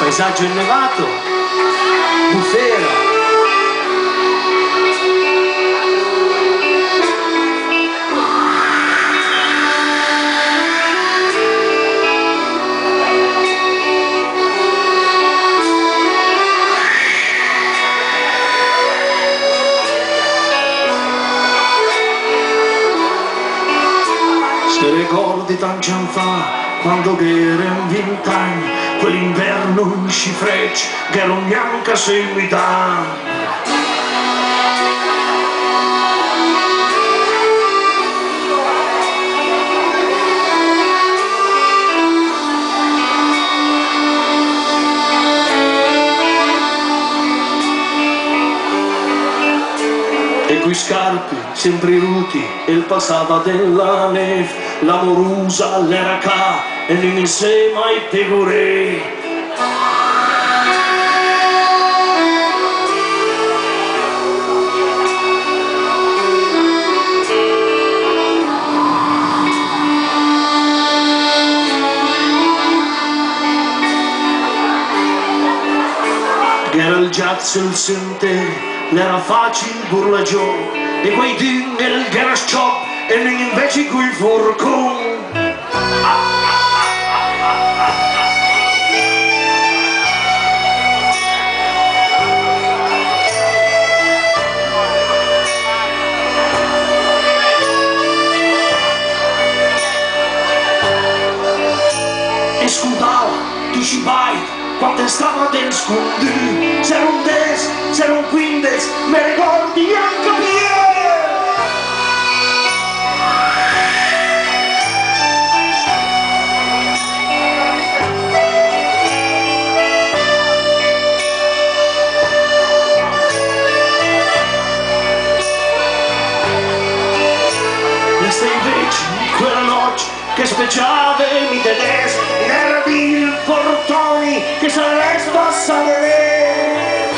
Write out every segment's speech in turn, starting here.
paesaggio innevato, bufera. Te ricordi tanti anni fa, quando erano 20 anni, quell'inverno in Scifrecce, che ero bianca seguità. E coi scarpi sempre ruti, e il passava della neve, l'amorosa l'era ca, e non insieme ai pecore. Che era il jazz il sente, l'era facile burlagione, e quei dì nel garage shop, e non invece coi forconi. E scudava, tu ci vai, quando stava del scondu, c'era un 10, c'era un 15, mi ricordi anche Pier. E se invece quella notte che speciava mi tedeschi, era il portoni che se ne spassa vedere.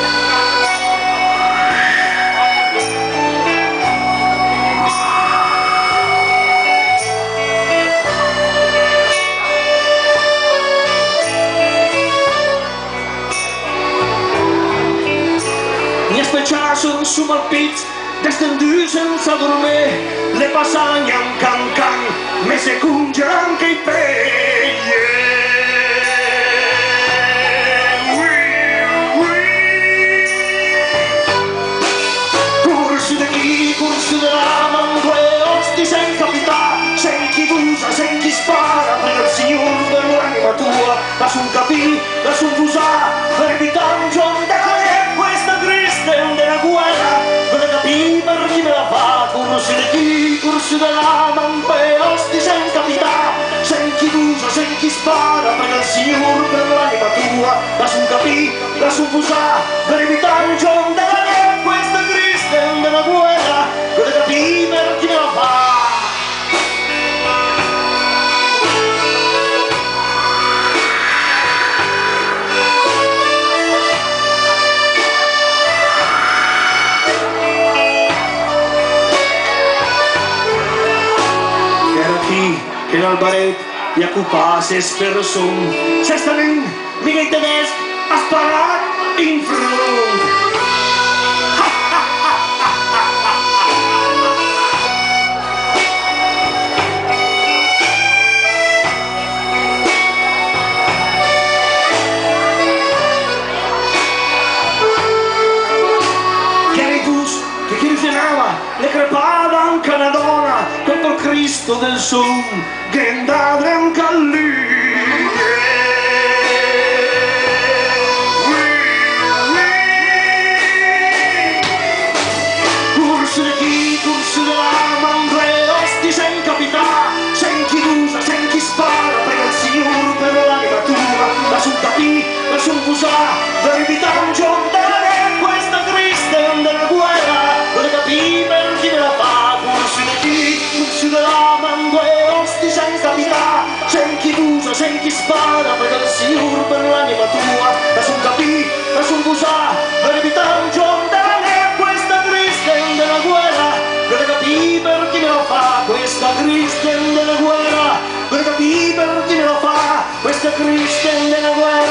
Mi aspetta su Malpizzo, destendu senza dormire, le passagne an can can, me se cunge anche i pegli. Corsi di chi, corsi della mangue, osti sen capità, sen chi usa, sen chi spara, prega il Signor per l'anima tua, la sun capì, la sun usà, per evitare un giorno da questa Cristian della guerra, per capì per chi me la fa, corsi di chi, corsi della mangue, osti sen capità, sen chi usa, sen chi spara, prega il Signor per l'anima tua, la sun capì, la sun usà, per evitare un giorno da questa Cristian della guerra, per capì per chi me la fa. Che l'albaret gli occupasse persone, se stanno mica i tedeschi a sparare in fronte. Che era i bus che chi risuonava, le crepava anche una donna, contro il Cristo del Sud, che andava anche a lui. Corsi di chi, corsi della mangue, osti sen capità, sen chi usa, sen chi spara, prega il Signor per l'anima tua, la sun capì, la sun usà, per evitare un giorno da questa Cristian della guerra, per capì per chi me la fa, corsi di chi, corsi della mangue, osti sen capità, sen chi usa, sen chi spara, prega il Signor per l'anima tua, la sun capì, la sun usà, per evitare un giorno da questa Cristian della guerra, per capì per chi me la fa, questa Cristian della guerra, per capì per chi me la fa, questa Cristian della guerra.